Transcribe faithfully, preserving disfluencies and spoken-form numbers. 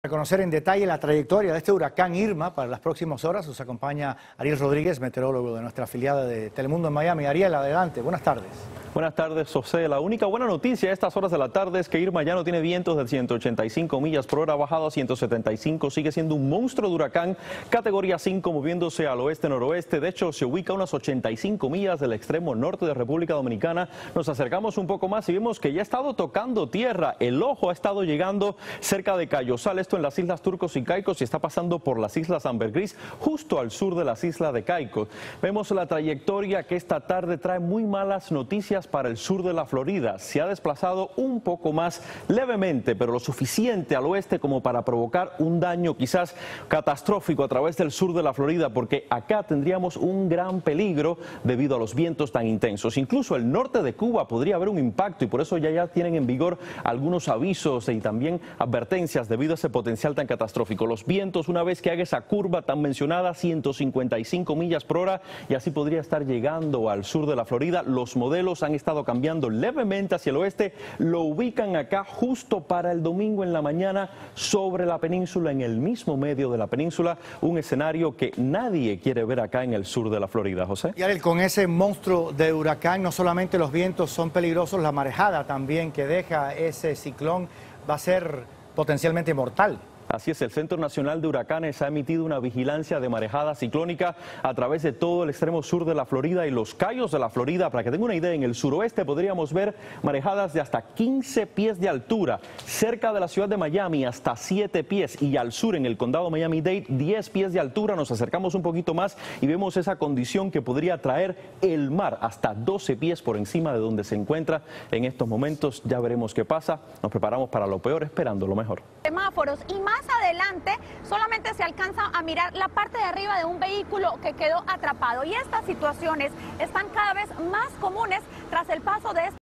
Para conocer en detalle la trayectoria de este huracán Irma para las próximas horas, nos acompaña Ariel Rodríguez, meteorólogo de nuestra afiliada de Telemundo en Miami. Ariel, adelante, buenas tardes. Buenas tardes, José. La única buena noticia a estas horas de la tarde es que Irma ya no tiene vientos de ciento ochenta y cinco millas por hora, ha bajado a ciento setenta y cinco, sigue siendo un monstruo de huracán, categoría cinco, moviéndose al oeste-noroeste. De hecho, se ubica a unas ochenta y cinco millas del extremo norte de República Dominicana. Nos acercamos un poco más y vemos que ya ha estado tocando tierra. El ojo ha estado llegando cerca de Cayosal, esto en las Islas Turcos y Caicos, y está pasando por las Islas Ambergris, justo al sur de las Islas de Caicos. Vemos la trayectoria que esta tarde trae muy malas noticias para el sur de la Florida. Se ha desplazado un poco más levemente, pero lo suficiente al oeste como para provocar un daño quizás catastrófico a través del sur de la Florida, porque acá tendríamos un gran peligro debido a los vientos tan intensos. Incluso el norte de Cuba podría haber un impacto y por eso ya, ya tienen en vigor algunos avisos y también advertencias debido a ese potencial tan catastrófico. Los vientos, una vez que haga esa curva tan mencionada, ciento cincuenta y cinco millas por hora, y así podría estar llegando al sur de la Florida. Los modelos han estado cambiando levemente hacia el oeste, lo ubican acá justo para el domingo en la mañana sobre la península, en el mismo medio de la península, un escenario que nadie quiere ver acá en el sur de la Florida, José. Y Ariel, con ese monstruo de huracán, no solamente los vientos son peligrosos, la marejada también que deja ese ciclón va a ser potencialmente mortal. Así es, el Centro Nacional de Huracanes ha emitido una vigilancia de marejada ciclónica a través de todo el extremo sur de la Florida y los Cayos de la Florida. Para que tenga una idea, en el suroeste podríamos ver marejadas de hasta quince pies de altura, cerca de la ciudad de Miami hasta siete pies, y al sur en el condado Miami-Dade diez pies de altura. Nos acercamos un poquito más y vemos esa condición que podría traer el mar hasta doce pies por encima de donde se encuentra en estos momentos. Ya veremos qué pasa, nos preparamos para lo peor esperando lo mejor. Semáforos y más adelante solamente se alcanza a mirar la parte de arriba de un vehículo que quedó atrapado, y estas situaciones están cada vez más comunes tras el paso de